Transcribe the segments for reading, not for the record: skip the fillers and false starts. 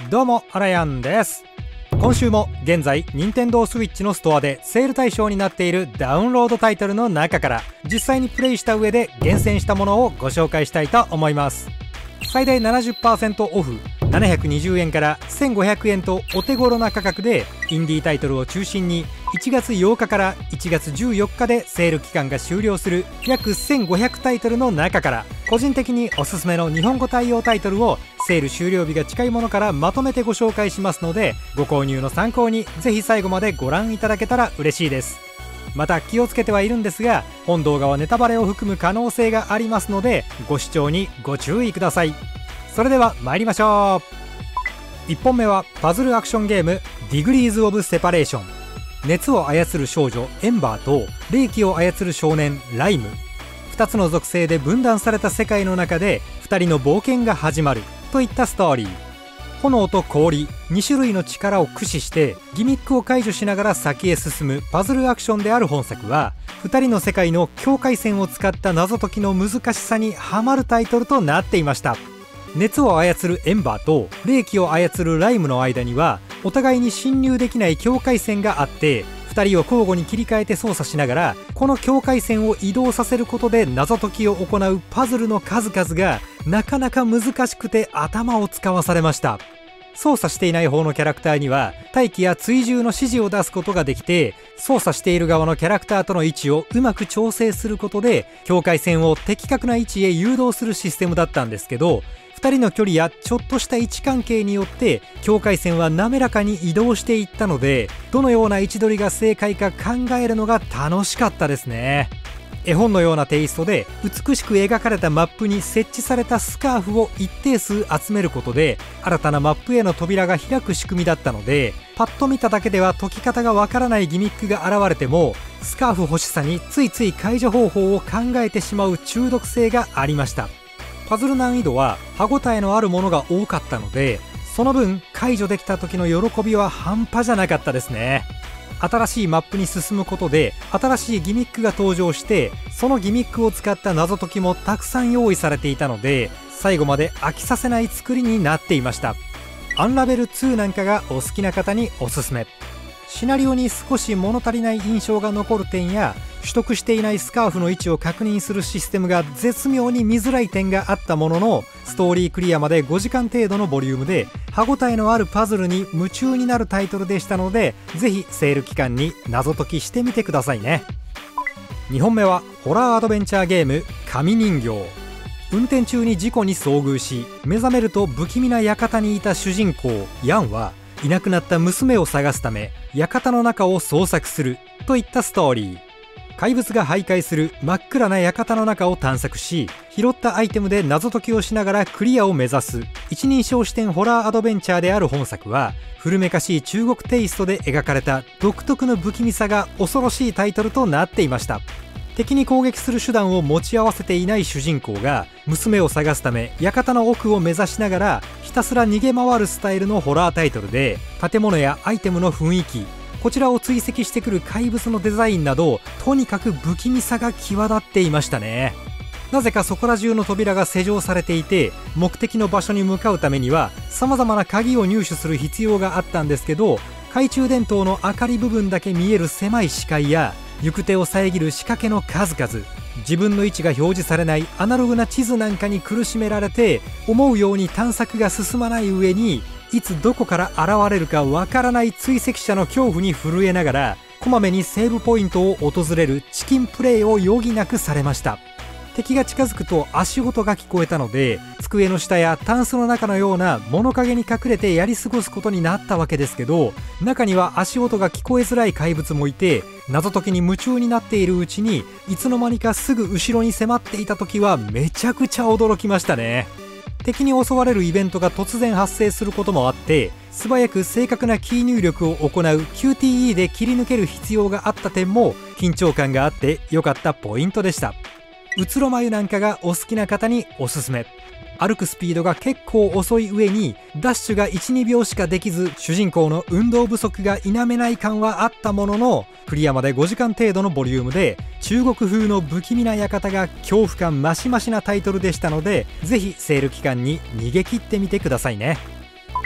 どうもあらやんです。今週も現在 Nintendo Switch のストアでセール対象になっているダウンロードタイトルの中から実際にプレイした上で厳選したものをご紹介したいと思います。最大 70% オフ720円から1500円とお手頃な価格でインディータイトルを中心に1月8日から1月14日でセール期間が終了する約1500タイトルの中から個人的におすすめの日本語対応タイトルをセール終了日が近いものからまとめてご紹介しますので、ご購入の参考にぜひ最後までご覧いただけたら嬉しいです。また気をつけてはいるんですが、本動画はネタバレを含む可能性がありますのでご視聴にご注意ください。それでは参りましょう。1本目はパズルアクションゲームディグリーズ・オブ・セパレーション。熱を操る少女エンバーと冷気を操る少年ライム、2つの属性で分断された世界の中で2人の冒険が始まるといったストーリー。炎と氷2種類の力を駆使してギミックを解除しながら先へ進むパズルアクションである本作は、2人の世界の境界線を使った謎解きの難しさにハマるタイトルとなっていました。熱を操るエンバーと冷気を操るライムの間にはお互いに侵入できない境界線があって、2人を交互に切り替えて操作しながらこの境界線を移動させることで謎解きを行うパズルの数々がなかなか難しくて頭を使わされました。操作していない方のキャラクターには待機や追従の指示を出すことができて、操作している側のキャラクターとの位置をうまく調整することで境界線を的確な位置へ誘導するシステムだったんですけど、2人の距離やちょっとした位置関係によって境界線は滑らかに移動していったので、どのような位置取りが正解か考えるのが楽しかったですね。絵本のようなテイストで美しく描かれたマップに設置されたスカーフを一定数集めることで新たなマップへの扉が開く仕組みだったので、パッと見ただけでは解き方がわからないギミックが現れてもスカーフ欲しさについつい解除方法を考えてしまう中毒性がありました。パズル難易度は歯ごたえのあるものが多かったので、その分解除できた時の喜びは半端じゃなかったですね。新しいマップに進むことで新しいギミックが登場して、そのギミックを使った謎解きもたくさん用意されていたので最後まで飽きさせない作りになっていました。アンラベル2なんかがお好きな方におすすめ。シナリオに少し物足りない印象が残る点や取得していないスカーフの位置を確認するシステムが絶妙に見づらい点があったものの、ストーリークリアまで5時間程度のボリュームで歯ごたえのあるパズルに夢中になるタイトルでしたので、ぜひセール期間に謎解きしてみてくださいね。2本目はホラーアドベンチャーゲーム紙人形。運転中に事故に遭遇し目覚めると不気味な館にいた主人公ヤンはいなくなった娘を探すため館の中を捜索するといったストーリー。怪物が徘徊する真っ暗な館の中を探索し、拾ったアイテムで謎解きをしながらクリアを目指す一人称視点ホラーアドベンチャーである本作は、古めかしい中国テイストで描かれた独特の不気味さが恐ろしいタイトルとなっていました。敵に攻撃する手段を持ち合わせていない主人公が娘を探すため館の奥を目指しながらひたすら逃げ回るスタイルのホラータイトルで、建物やアイテムの雰囲気、こちらを追跡してくる怪物のデザインなどとにかく不気味さが際立っていましたね。なぜかそこら中の扉が施錠されていて、目的の場所に向かうためには様々な鍵を入手する必要があったんですけど、懐中電灯の明かり部分だけ見える狭い視界や行く手を遮る仕掛けの数々、自分の位置が表示されないアナログな地図なんかに苦しめられて思うように探索が進まない上に、いつどこから現れるかわからない追跡者の恐怖に震えながらこまめにセーブポイントを訪れるチキンプレイを余儀なくされました。敵が近づくと足音が聞こえたので、机の下やタンスの中のような物陰に隠れてやり過ごすことになったわけですけど、中には足音が聞こえづらい怪物もいて、謎解きに夢中になっているうちにいつの間にかすぐ後ろに迫っていた時はめちゃくちゃ驚きましたね。敵に襲われるイベントが突然発生することもあって、素早く正確なキー入力を行う QTE で切り抜ける必要があった点も緊張感があって良かったポイントでした。うつろ眉なんかがお好きな方におすすめ。歩くスピードが結構遅い上にダッシュが 1,2 秒しかできず、主人公の運動不足が否めない感はあったものの、クリアまで5時間程度のボリュームで中国風の不気味な館が恐怖感マシマシなタイトルでしたので、ぜひセール期間に逃げ切ってみてくださいね。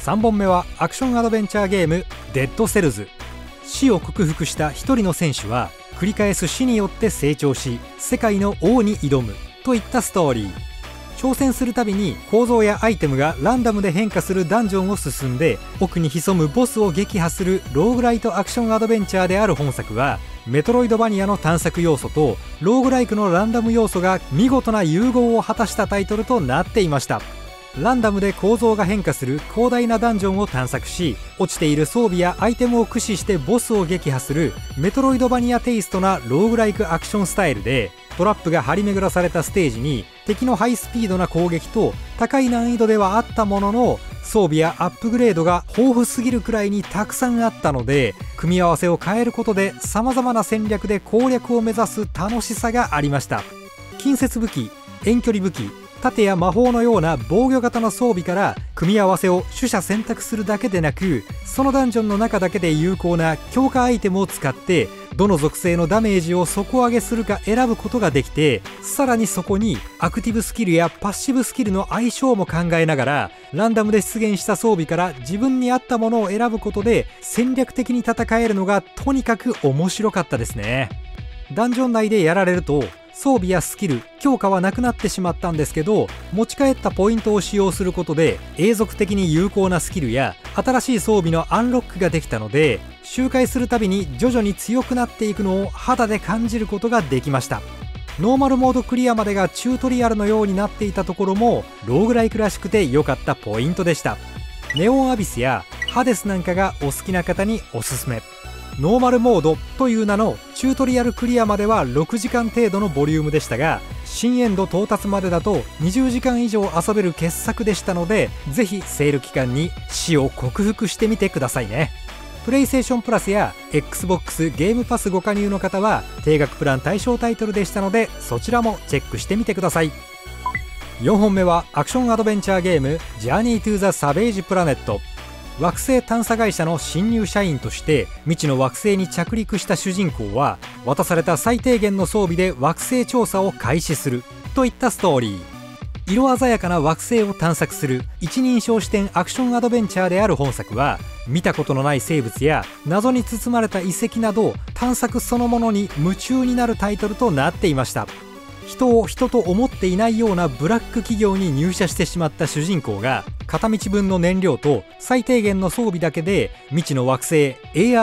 3本目はアクションアドベンチャーゲームデッドセルズ。死を克服した一人の選手は繰り返す死によって成長し世界の王に挑むといったストーリー。挑戦するたびに構造やアイテムがランダムで変化するダンジョンを進んで奥に潜むボスを撃破するローグライトアクションアドベンチャーである本作は、メトロイドバニアの探索要素とローグライクのランダム要素が見事な融合を果たしたタイトルとなっていました。ランダムで構造が変化する広大なダンジョンを探索し、落ちている装備やアイテムを駆使してボスを撃破するメトロイドバニアテイストなローグライクアクションスタイルで、トラップが張り巡らされたステージに敵のハイスピードな攻撃と高い難易度ではあったものの、装備やアップグレードが豊富すぎるくらいにたくさんあったので、組み合わせを変えることで様々な戦略で攻略を目指す楽しさがありました。近接武器、遠距離武器、盾や魔法のような防御型の装備から組み合わせを取捨選択するだけでなく、そのダンジョンの中だけで有効な強化アイテムを使ってどの属性のダメージを底上げするか選ぶことができて、さらにそこにアクティブスキルやパッシブスキルの相性も考えながら、ランダムで出現した装備から自分に合ったものを選ぶことで戦略的に戦えるのがとにかく面白かったですね。ダンジョン内でやられると装備やスキル、強化はなくなってしまったんですけど、持ち帰ったポイントを使用することで永続的に有効なスキルや新しい装備のアンロックができたので、周回するたびに徐々に強くなっていくのを肌で感じることができました。ノーマルモードクリアまでがチュートリアルのようになっていたところもローグライクらしくて良かったポイントでした。ネオンアビスやハデスなんかがお好きな方におすすめ。ノーマルモードという名のチュートリアルクリアまでは6時間程度のボリュームでしたが、新エンド到達までだと20時間以上遊べる傑作でしたので、ぜひセール期間に死を克服してみてくださいね。プレイステーションプラスや XBOX ゲームパスご加入の方は定額プラン対象タイトルでしたので、そちらもチェックしてみてください。4本目はアクションアドベンチャーゲームジャーニー・トゥ・ザ・サベージ・プラネット。惑星探査会社の新入社員として未知の惑星に着陸した主人公は、渡された最低限の装備で惑星調査を開始するといったストーリー。色鮮やかな惑星を探索する一人称視点アクションアドベンチャーである本作は、見たことのない生物や謎に包まれた遺跡など探索そのものに夢中になるタイトルとなっていました。人を人と思っていないようなブラック企業に入社してしまった主人公が、片道分の燃料と最低限の装備だけで未知の惑星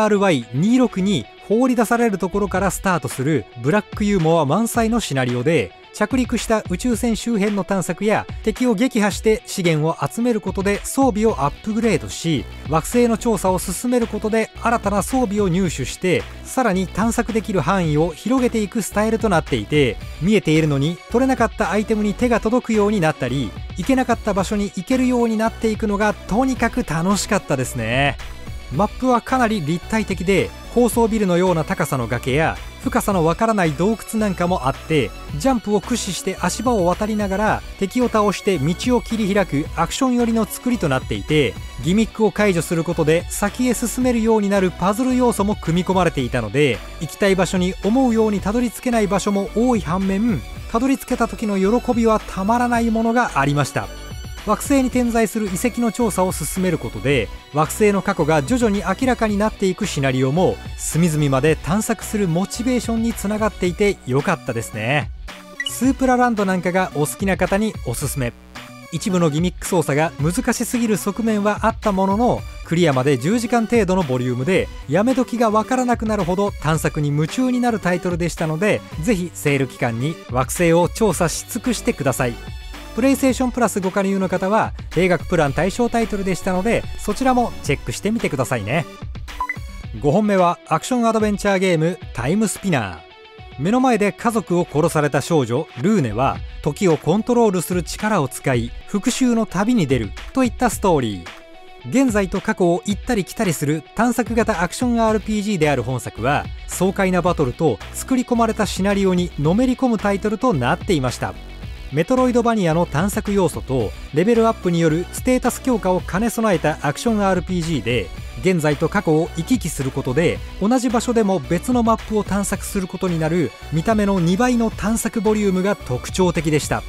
ARY26 に放り出されるところからスタートするブラックユーモア満載のシナリオで、着陸した宇宙船周辺の探索や敵を撃破して資源を集めることで装備をアップグレードし、惑星の調査を進めることで新たな装備を入手して、さらに探索できる範囲を広げていくスタイルとなっていて、見えているのに取れなかったアイテムに手が届くようになったり、行けなかった場所に行けるようになっていくのがとにかく楽しかったですね。マップはかなり立体的で、高層ビルのような高さの崖や深さのわからない洞窟なんかもあって、ジャンプを駆使して足場を渡りながら敵を倒して道を切り開くアクション寄りの作りとなっていて、ギミックを解除することで先へ進めるようになるパズル要素も組み込まれていたので、行きたい場所に思うようにたどり着けない場所も多い反面、たどり着けた時の喜びはたまらないものがありました。惑星に点在する遺跡の調査を進めることで、惑星の過去が徐々に明らかになっていくシナリオも隅々まで探索するモチベーションにつながっていて良かったですね。スープラランドなんかがお好きな方におすすめ。一部のギミック操作が難しすぎる側面はあったものの、クリアまで10時間程度のボリュームでやめ時がわからなくなるほど探索に夢中になるタイトルでしたので、ぜひセール期間に惑星を調査し尽くしてください。プレイステーションプラスご加入の方は定額プラン対象タイトルでしたので、そちらもチェックしてみてくださいね。5本目はアクションアドベンチャーゲームタイムスピナー。目の前で家族を殺された少女ルーネは時をコントロールする力を使い復讐の旅に出るといったストーリー。現在と過去を行ったり来たりする探索型アクション RPG である本作は、爽快なバトルと作り込まれたシナリオにのめり込むタイトルとなっていました。メトロイドバニアの探索要素とレベルアップによるステータス強化を兼ね備えたアクション RPG で、現在と過去を行き来することで同じ場所でも別のマップを探索することになる見た目の2倍の探索ボリュームが特徴的でした。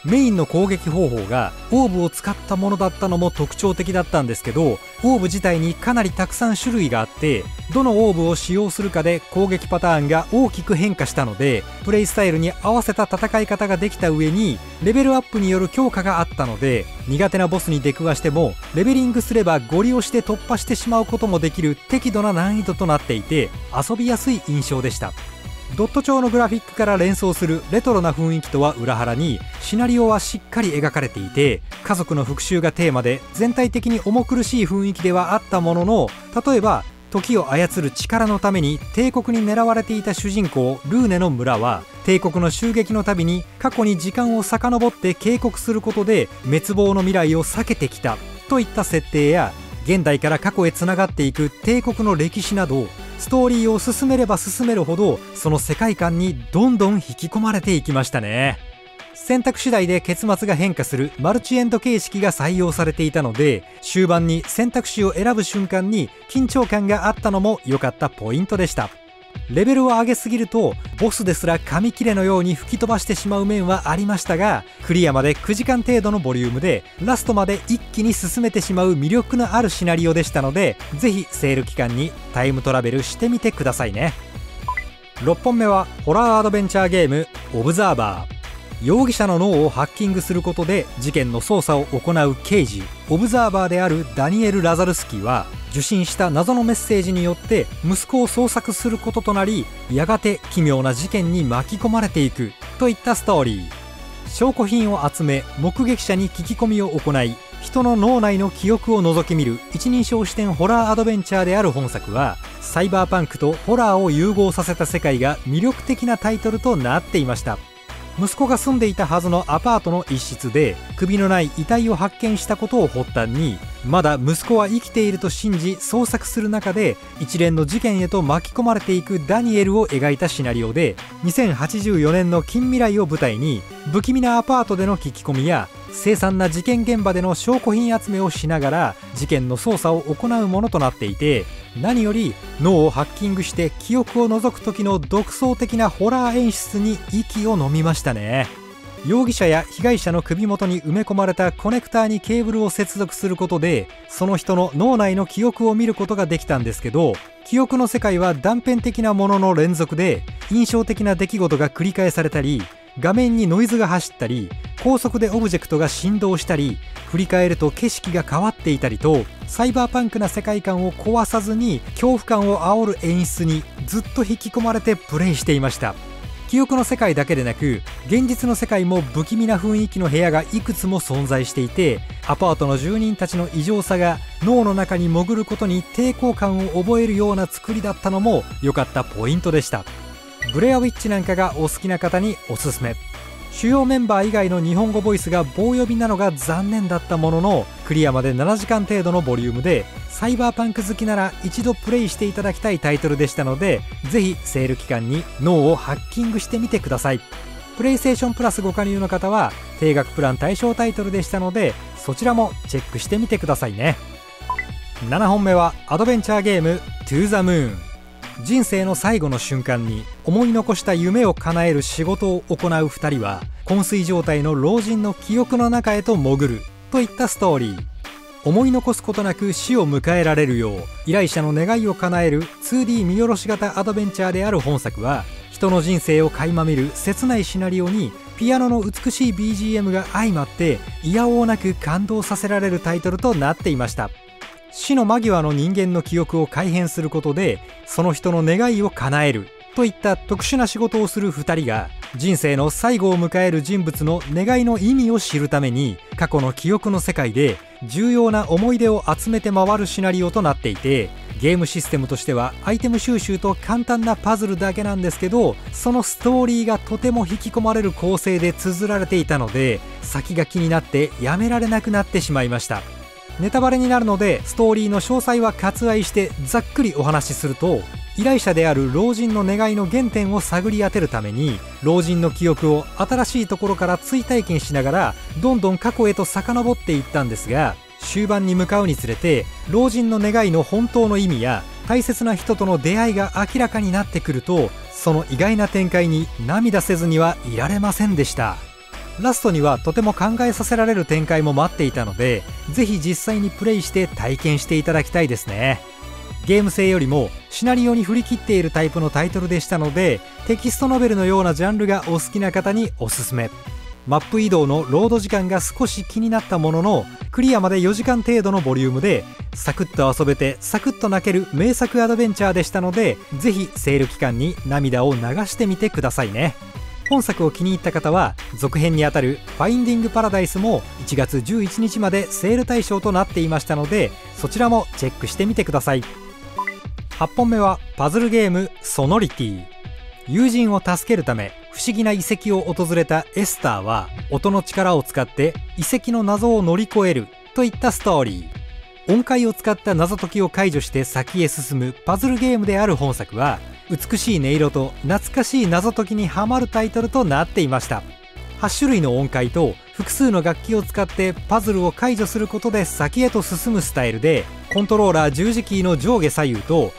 メインの攻撃方法がオーブを使ったものだったのも特徴的だったんですけど、オーブ自体にかなりたくさん種類があって、どのオーブを使用するかで攻撃パターンが大きく変化したので、プレイスタイルに合わせた戦い方ができた上にレベルアップによる強化があったので、苦手なボスに出くわしてもレベリングすればゴリ押しで突破してしまうこともできる適度な難易度となっていて、遊びやすい印象でした。ドット調のグラフィックから連想するレトロな雰囲気とは裏腹に、シナリオはしっかり描かれていて、家族の復讐がテーマで全体的に重苦しい雰囲気ではあったものの、例えば時を操る力のために帝国に狙われていた主人公ルーネの村は、帝国の襲撃のたびに過去に時間を遡って警告することで滅亡の未来を避けてきたといった設定や、現代から過去へつながっていく帝国の歴史など、ストーリーを進めれば進めるほどその世界観にどんどん引き込まれていきましたね。選択次第で結末が変化するマルチエンド形式が採用されていたので、終盤に選択肢を選ぶ瞬間に緊張感があったのも良かったポイントでした。レベルを上げすぎるとボスですら紙切れのように吹き飛ばしてしまう面はありましたが、クリアまで9時間程度のボリュームでラストまで一気に進めてしまう魅力のあるシナリオでしたので、ぜひセール期間にタイムトラベルしてみてくださいね。6本目はホラーアドベンチャーゲームオブザーバー。容疑者の脳をハッキングすることで事件の捜査を行う刑事オブザーバーであるダニエル・ラザルスキーは、受信した謎のメッセージによって息子を捜索することとなり、やがて奇妙な事件に巻き込まれていくといったストーリー。証拠品を集め目撃者に聞き込みを行い、人の脳内の記憶を覗き見る一人称視点ホラーアドベンチャーである本作は、サイバーパンクとホラーを融合させた世界が魅力的なタイトルとなっていました。息子が住んでいたはずのアパートの一室で首のない遺体を発見したことを発端に、まだ息子は生きていると信じ捜索する中で一連の事件へと巻き込まれていくダニエルを描いたシナリオで、2084年の近未来を舞台に不気味なアパートでの聞き込みや凄惨な事件現場での証拠品集めをしながら事件の捜査を行うものとなっていて、何より脳をハッキングして記憶を除く時の独創的なホラー演出に息を飲みましたね。容疑者や被害者の首元に埋め込まれたコネクターにケーブルを接続することでその人の脳内の記憶を見ることができたんですけど、記憶の世界は断片的なものの連続で印象的な出来事が繰り返されたり、画面にノイズが走ったり、高速でオブジェクトが振動したり、振り返ると景色が変わっていたりと、サイバーパンクな世界観を壊さずに恐怖感を煽る演出にずっと引き込まれてプレイしていました。記憶の世界だけでなく現実の世界も不気味な雰囲気の部屋がいくつも存在していて、アパートの住人たちの異常さが脳の中に潜ることに抵抗感を覚えるような作りだったのも良かったポイントでした。ブレアウィッチなんかがお好きな方におすすめ。主要メンバー以外の日本語ボイスが棒読みなのが残念だったものの、クリアまで7時間程度のボリュームでサイバーパンク好きなら一度プレイしていただきたいタイトルでしたので、ぜひセール期間に脳をハッキングしてみてください。プレイステーションプラスご加入の方は定額プラン対象タイトルでしたので、そちらもチェックしてみてくださいね。7本目はアドベンチャーゲーム To the Moon。人生の最後の瞬間に思い残した夢を叶える仕事を行う2人は昏睡状態の老人の記憶の中へと潜るといったストーリー。思い残すことなく死を迎えられるよう依頼者の願いを叶える 2D 見下ろし型アドベンチャーである本作は、人の人生を垣間見る切ないシナリオにピアノの美しい BGM が相まっていやおうなく感動させられるタイトルとなっていました。死の間際の人間の記憶を改変することでその人の願いを叶えるといった特殊な仕事をする2人が、人生の最後を迎える人物の願いの意味を知るために過去の記憶の世界で重要な思い出を集めて回るシナリオとなっていて、ゲームシステムとしてはアイテム収集と簡単なパズルだけなんですけど、そのストーリーがとても引き込まれる構成で綴られていたので先が気になってやめられなくなってしまいました。ネタバレになるのでストーリーの詳細は割愛してざっくりお話しすると、依頼者である老人の願いの原点を探り当てるために老人の記憶を新しいところから追体験しながらどんどん過去へと遡っていったんですが、終盤に向かうにつれて老人の願いの本当の意味や大切な人との出会いが明らかになってくると、その意外な展開に涙せずにはいられませんでした。 ラストにはとても考えさせられる展開も待っていたので、ぜひ実際にプレイして体験していただきたいですね。ゲーム性よりもシナリオに振り切っているタイプのタイトルでしたので、テキストノベルのようなジャンルがお好きな方におすすめ。マップ移動のロード時間が少し気になったものの、クリアまで4時間程度のボリュームでサクッと遊べてサクッと泣ける名作アドベンチャーでしたので、ぜひセール期間に涙を流してみてくださいね。本作を気に入った方は続編にあたるファインディングパラダイスも1月11日までセール対象となっていましたので、そちらもチェックしてみてください。8本目はパズルゲームソノリティ。友人を助けるため不思議な遺跡を訪れたエスターは、音の力を使って遺跡の謎を乗り越えるといったストーリー。音階を使った謎解きを解除して先へ進むパズルゲームである本作は、美しい音色と懐かしい謎解きにハマるタイトルとなっていました。8種類の音階と複数の楽器を使ってパズルを解除することで先へと進むスタイルで、コントローラー十字キーの上下左右と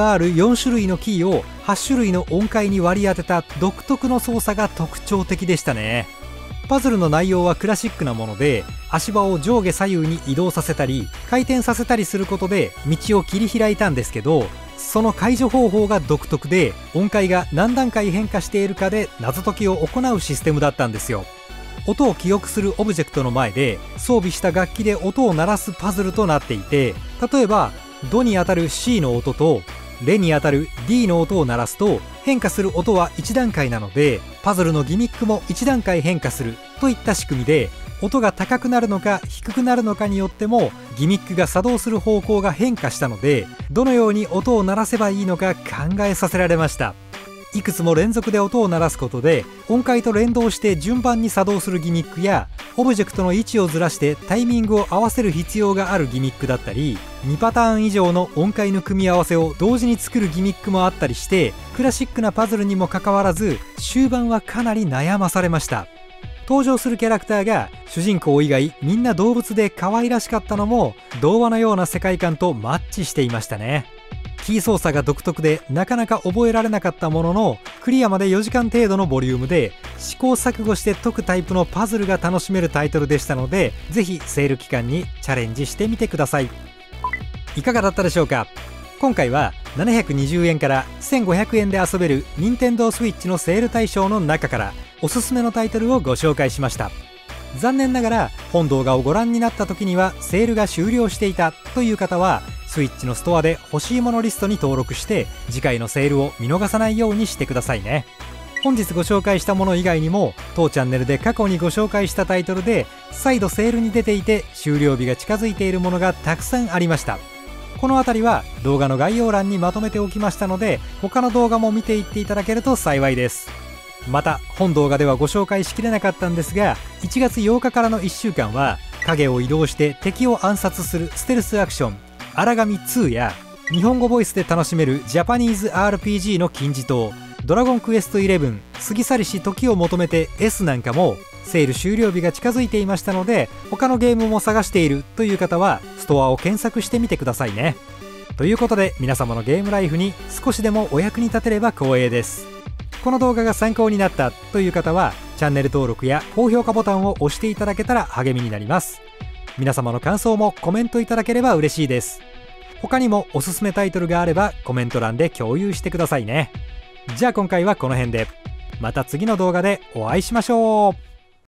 LR4 種類のキーを8種類の音階に割り当てた独特の操作が特徴的でしたね。パズルの内容はクラシックなもので、足場を上下左右に移動させたり回転させたりすることで道を切り開いたんですけど、その解除方法が独特で、音階が何段階変化しているかで謎解きを行うシステムだったんですよ。音を記憶するオブジェクトの前で装備した楽器で音を鳴らすパズルとなっていて、例えばドにあたる C の音とレにあたる D の音を鳴らすと変化する音は1段階なので、パズルのギミックも1段階変化するといった仕組みで、音が高くなるのか低くなるのかによってもギミックが作動する方向が変化したので、どのように音を鳴らせばいいのか考えさせられました。いくつも連続で音を鳴らすことで音階と連動して順番に作動するギミックや、オブジェクトの位置をずらしてタイミングを合わせる必要があるギミックだったり、2パターン以上の音階の組み合わせを同時に作るギミックもあったりして、クラシックなパズルにもかかわらず終盤はかなり悩まされました。登場するキャラクターが主人公以外みんな動物で可愛らしかったのも童話のような世界観とマッチしていましたね。キー操作が独特でなかなか覚えられなかったものの、クリアまで4時間程度のボリュームで試行錯誤して解くタイプのパズルが楽しめるタイトルでしたので、ぜひセール期間にチャレンジしてみてください。いかがだったでしょうか。今回は720円から1500円で遊べる Nintendo Switch のセール対象の中からおすすめのタイトルをご紹介しました。残念ながら本動画をご覧になった時にはセールが終了していたという方は、スイッチのストアで欲しいものリストに登録して次回のセールを見逃さないようにしてくださいね。本日ご紹介したもの以外にも当チャンネルで過去にご紹介したタイトルで再度セールに出ていて終了日が近づいているものがたくさんありました。この辺りは動画の概要欄にまとめておきましたので、他の動画も見ていっていただけると幸いです。また本動画ではご紹介しきれなかったんですが、1月8日からの1週間は影を移動して敵を暗殺するステルスアクション荒神2や、日本語ボイスで楽しめるジャパニーズ RPG の金字塔ドラゴンクエスト11過ぎ去りし時を求めて S なんかもセール終了日が近づいていましたので、他のゲームも探しているという方はストアを検索してみてくださいね。ということで皆様のゲームライフに少しでもお役に立てれば光栄です。この動画が参考になったという方はチャンネル登録や高評価ボタンを押していただけたら励みになります。皆様の感想もコメントいただければ嬉しいです。他にもおすすめタイトルがあればコメント欄で共有してくださいね。じゃあ今回はこの辺で、また次の動画でお会いしましょう。